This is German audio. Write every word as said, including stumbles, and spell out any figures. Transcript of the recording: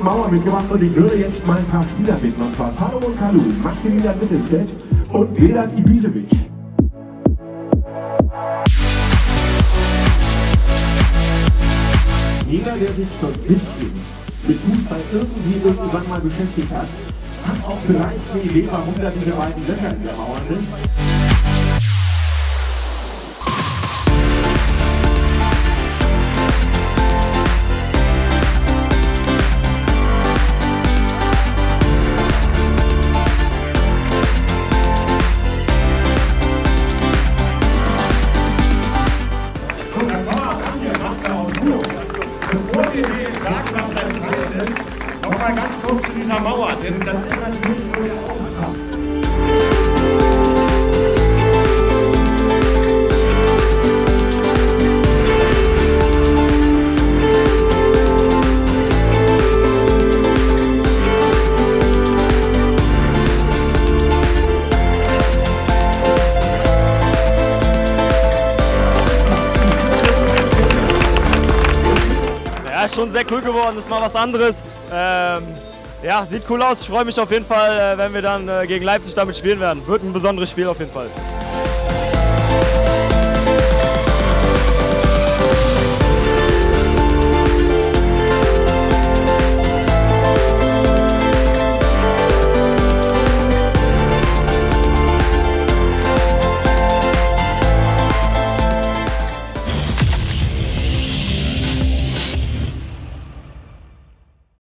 Mauer mitgemacht und ich würde jetzt mal ein paar Spieler bitten. Und zwar Salomon Kalou, Maximilian Mittelstädt und Vedat Ibisevic. Jeder, der sich so ein bisschen mit Fußball irgendwie irgendwann mal beschäftigt hat, hat auch vielleicht eine Idee, warum da diese beiden Löcher in der Mauer sind. Bevor wir dir sagen, was dein Preis ist, noch mal ganz kurz zu dieser Mauer, denn das ist natürlich nur der Auftrag. Ja, schon sehr cool geworden, ist mal was anderes. Ähm, ja, sieht cool aus. Ich freue mich auf jeden Fall, wenn wir dann gegen Leipzig damit spielen werden. Wird ein besonderes Spiel auf jeden Fall.